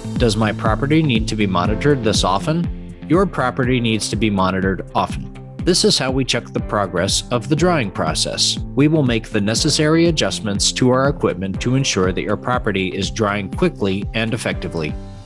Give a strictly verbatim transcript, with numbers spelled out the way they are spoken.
Does my property need to be monitored this often? Your property needs to be monitored often. This is how we check the progress of the drying process. We will make the necessary adjustments to our equipment to ensure that your property is drying quickly and effectively.